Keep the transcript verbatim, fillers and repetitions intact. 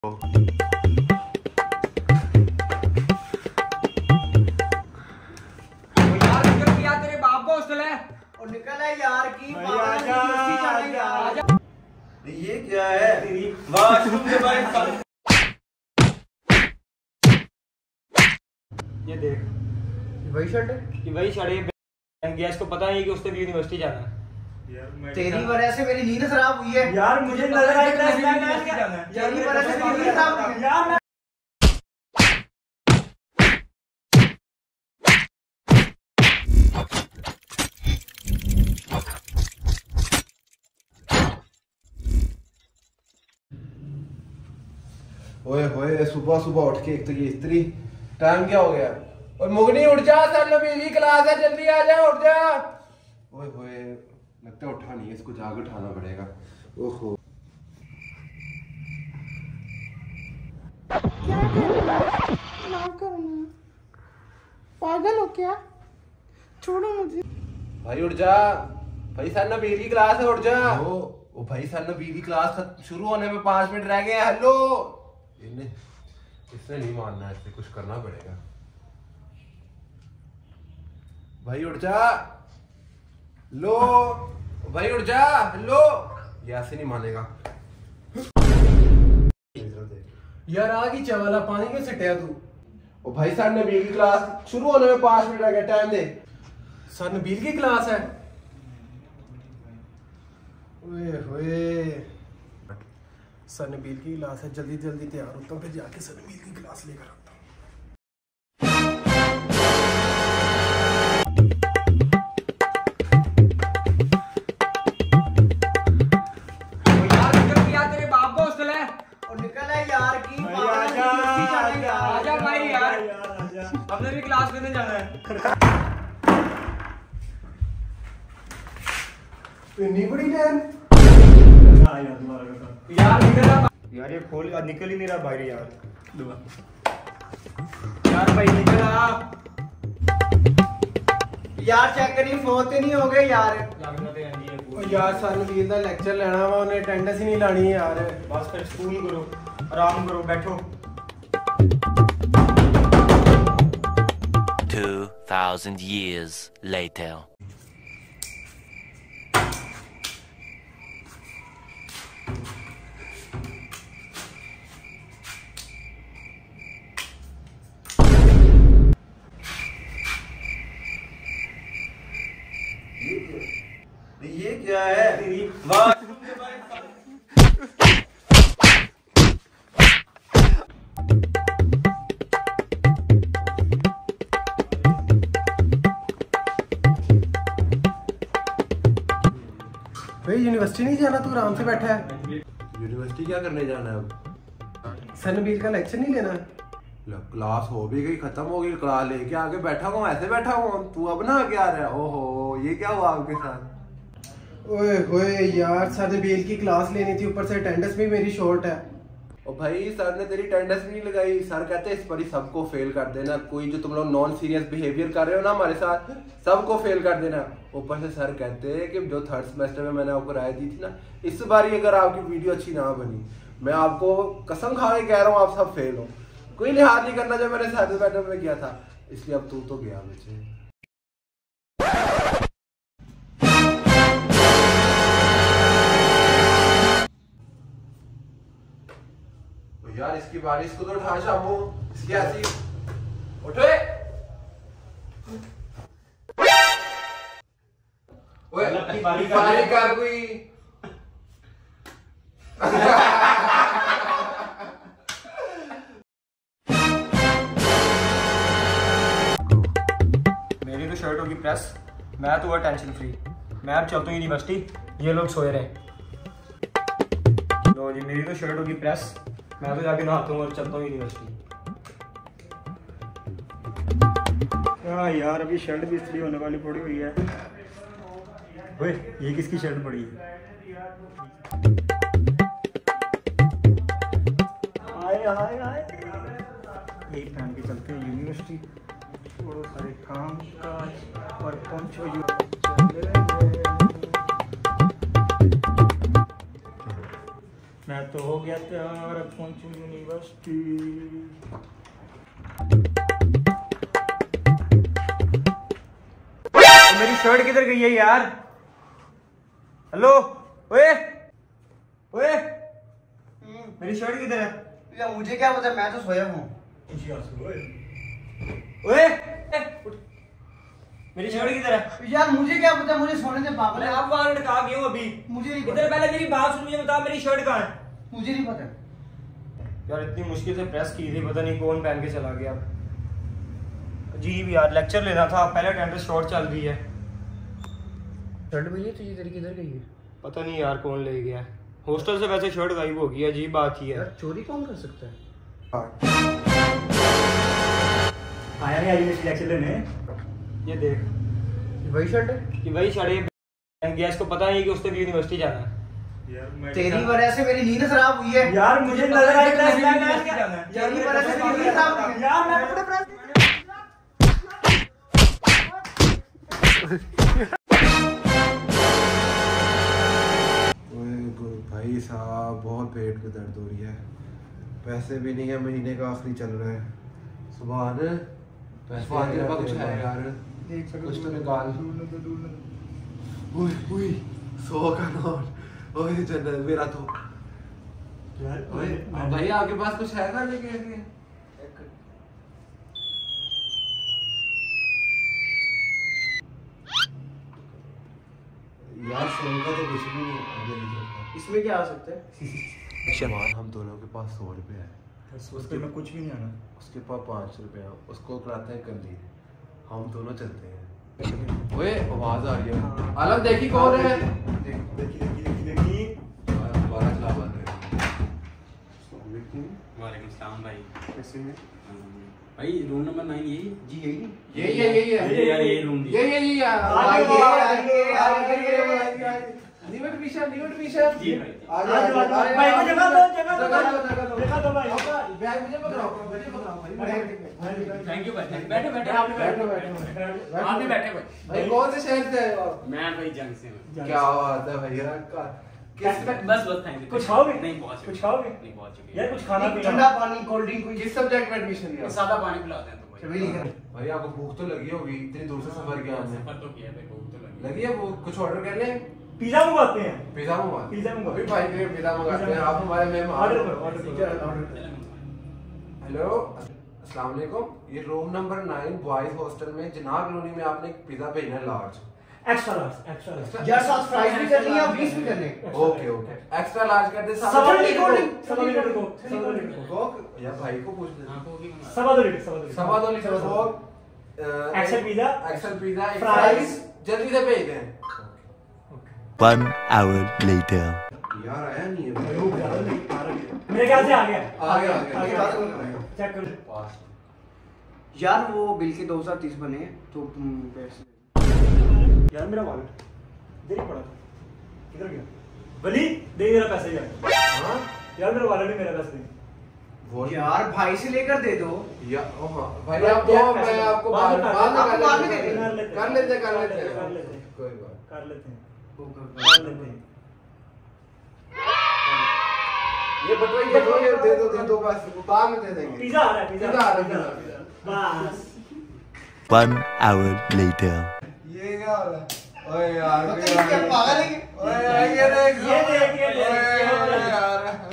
तेरे बाप का हॉस्टल है और निकल है यार की आजा, आजा, आजा। ये क्या है वॉशरूम के बाहर ये देख वही शर्ट है कि वही शर्ट है गैस को पता नहीं कि उसने भी यूनिवर्सिटी जाना है। तेरी वजह से मेरी नींद खराब हुई है यार मुझे लग रहा है तेरी वजह से मेरी नींद खराब हुई है यार। ओए होए सुबह सुबह उठ के एक तो ये इस्त्री टाइम क्या हो गया और मुगनी उठ जा सर लो मेरी क्लास है जल्दी आ जा उठ जा। ओए होए लगता है उठा नहीं है इसको जाग उठाना पड़ेगा। ओहो क्या करना ना करना पागल हो क्या छोड़ो मुझे। भाई उठ जा भाई सर ना मेरी क्लास है उठ जा। ओ, ओ भाई सर ना मेरी क्लास शुरू होने में पांच मिनट रह गए। हेलो इसने नहीं मानना है इससे कुछ करना पड़ेगा। भाई उठ जा लो भाई उठ जा लो ये ऐसे नहीं मानेगा यार आ गई चावला पानी क्यों सिटिया तू। ओ भाई सर नबील की क्लास शुरू होने में पांच मिनट रह गए टाइम दे। सर नबील की क्लास है ओए होए सर नबील की क्लास है जल्दी जल्दी तैयार होता हूँ फिर जाके सर नबील की क्लास लेकर आता हूँ। तेरे बाप का हॉस्टल है और निकल है यार की आजा, आजा, आजा भाई यार हमने भी क्लास लेने जाना है। इतनी बड़ी ट्रेन यार निकल यार ये खोल निकल ही नहीं रहा बाहर यार। यार भाई निकल आ यार चेक करिए फोन ते नहीं हो गए यार। यार सर नबील का लेक्चर लेना वा उन्हें अटेंडेंस ही नहीं लानी है यार। बस फिर स्कूल करो आराम करो बैठो। Two thousand years later. ये क्या है वॉशरूम के बाहर भाई यूनिवर्सिटी नहीं जाना तू आराम से बैठा है। यूनिवर्सिटी क्या करने जाना है अब। सर नबील का लेक्चर नहीं लेना। क्लास हो भी गई खत्म हो गई क्लास लेके आगे बैठा हूँ ऐसे बैठा हूँ तू अब ना क्या रहा है। ओहो ये क्या हुआ आपके साथ। ओए होए यार सर नबील की क्लास लेनी थी ऊपर से अटेंडेंस भी मेरी शॉर्ट है। और भाई सर ने तेरी अटेंडेंस भी नहीं लगाई। सर कहते हैं इस पर ही सबको फेल कर देना कोई जो तुम लोग नॉन सीरियस बिहेवियर कर रहे हो ना हमारे साथ सबको फेल कर देना। ऊपर से सर कहते हैं कि जो थर्ड सेमेस्टर में मैंने आपको राय दी थी ना इस बार अगर आपकी वीडियो अच्छी ना बनी मैं आपको कसम खा के कह रहा हूँ आप सब फेल हो। कोई लिहाज नहीं करना जब मैंने थर्ड सेमेस्टर में किया था इसलिए अब तू तो गया बच्चे। यार इसकी बारिश को तो उठा शामू इसकी ऐसी उठे ओए बारी कर कोई मेरी तो शर्ट होगी प्रेस मैं तो हुआ टेंशन फ्री। मैं अब चलता हूँ यूनिवर्सिटी ये लोग सोए रहे। लो जी मेरी तो शर्ट होगी प्रेस मैं तो जाके नहाता हूँ और चलता हूँ यूनिवर्सिटी। हाँ यार अभी शर्ट भी इस्त्री होने वाली पड़ी हुई है। ओए ये किसकी शर्ट पड़ी है। हाय हाय हाय यही पहन के चलते हैं यूनिवर्सिटी। छोड़ो सारे काम काज और पहुंचो यू। मैं तो हो गया तैयार, अब पहुंचू यूनिवर्सिटी। मेरी शर्ट किधर गई है यार? हेलो, ओए ओए, मेरी शर्ट किधर है? यार मुझे क्या पता, मैं तो सोया हूँ। ओए, मेरी शर्ट किधर है? यार मुझे क्या पता, मुझे सोने से पागल है। आप वहां लटका गए हो अभी। मुझे नहीं इधर पहले मेरी बात सुन, मुझे बता मेरी शर्ट कहाँ है? मुझे नहीं पता यार, इतनी मुश्किल से प्रेस की थी, पता नहीं कौन पहन के चला गया। अजीब यार, लेक्चर लेना था, पहले अटेंडेंस शॉर्ट चल रही है। शर्ट भैया तुझे तेरी किधर गई है? पता नहीं यार कौन ले गया। हॉस्टल से वैसे शर्ट गायब हो गई है, अजीब बात ही है। यार चोरी कौन कर सकता है? आया नहीं आई लेक्चर लेने। ये देख, वही शर्ट है? कि वही शर्ट गया, इसको पता नहीं कि उसने भी यूनिवर्सिटी जाना है। तेरी वजह से मेरी नींद खराब हुई है। यार मुझे लग रहा है कि मैं यूनिवर्सिटी जाना है। तेरी वजह से मेरी नींद खराब हुई है। यार मैं कपड़े प्रेस भाई साहब बहुत पेट में दर्द हो रही है, पैसे भी नहीं है, महीने का आखिरी चल रहा है। सुभान पैसे तेरे पास कुछ है यार? कुछ तो निकाल। ओए ओए सौ का नोट, ओए जन्नत मेरा तो। ओए भाई आपके पास कुछ है खाने के लिए? यार सौ का तो कुछ भी नहीं है। इसमें क्या आ सकता है? शमान हम दोनों के पास सौ रुपए है, उसके में कुछ भी नहीं आना। उसके पास पाँच रुपए है, उसको कराते हैं कल्ली, हम दोनों चलते हैं। ओए आवाज आ रही है, आलम देखी कौन है? देखी देखी देखी देखी दोबारा चला बंद है। वालेकुम सलाम भाई। कैसे हैं भाई रूम नंबर नाइन यही? जी यही यही है यही है ये यार ये रूम दी। ये ये ये आगे आगे आगे निवट विशा निवट विशा जी भाई। आगे आगे भाई को जगह दो, जगह दो, जगह दो, जगह दो। जगह दो भाई। बैग मुझे पकड़ाओ, मुझे पकड़ाओ भाई। थैंक यू भाई। बैठो बैठो आप भी बैठो बैठो बैठो आप भी बैठे भाई। भाई कौन से शहर से आए हो आप? मैं भाई जंग से हूँ। क्या बात है भैया का बस बस थैंक यू। कुछ खाओगे? नहीं बहुत कुछ खाओगे? नहीं बहुत शुक्रिया यार कुछ खाना पीना। ठंडा पानी कोल्ड ड्रिंक कोई किस सब्जेक्ट में एडमिशन लिया? सादा पानी पिलाते हैं तो भाई। चलो नहीं कर भाई आपको भूख तो लगी होगी, इतनी दूर से सफर किया आपने। सफर तो किया भाई, भूख तो लगी। लगी है भूख, कुछ ऑर्डर कर लें? पिज्जा मंगवाते हैं। पिज्जा मंगवा पिज्जा मंगवा। अभी भाई के लिए पिज्जा मंगाते हैं, आप हमारे मेहमान। ऑर्डर करो, ऑर्डर करो। हेलो अस्सलाम वालेकुम, ये room number nine boys hostel में जनाब कॉलोनी में आपने एक पिज्जा भेजना है large. Extra large, extra large. यार साथ फ्राइज भी करनी है और बीस भी करने। ओके ओके एक्स्ट्रा लार्ज कर दे। सवा दो लीटर कोल्ड ड्रिंक, सवा दो लीटर कोक, सवा दो लीटर कोक। कोक या भाई को पूछ ले। हाँ कोकी मंगा। सवा दो लीटर, सवा दो लीटर। सवा दो litre Coke, XL pizza, XL pizza, fries जल्दी से भेज दें। One hour later. यार आया नहीं है भाई, रुक जा, रुक जा, रुक जा। मेरे ख्याल से आ गया। आ गया आ गया आ गया। चेक करो। यार वो बिल के दो हजार तीस बने हैं तो तुम पैसे यार मेरा वॉलेट इधर ही पड़ा था, किधर गया? वली दे मेरा पैसे यार। हां यार मेरा वॉलेट भी मेरा पैसे दे। वो यार भाई से लेकर दे दो। या ओ हां भाई आप दो, मैं आपको बाद बाद में बाद में दे कर देंगे। लेते कर लेते कर लेते कर लेते हैं। कोई बात कर लेते हैं, वो कर कर लेते हैं। ये बटवा ये दो, ये दे दो दे दो बस बाद में दे देंगे। पिज्जा आ रहा है, पिज्जा पिज्जा आ रहा है, पिज्जा। पिज्जा। बस One hour later. ये क्या हो रहा है? ओए यार पता नहीं क्या पागल है ये? ओए ये देख ये देख, ये देख, ओए ये देख। यार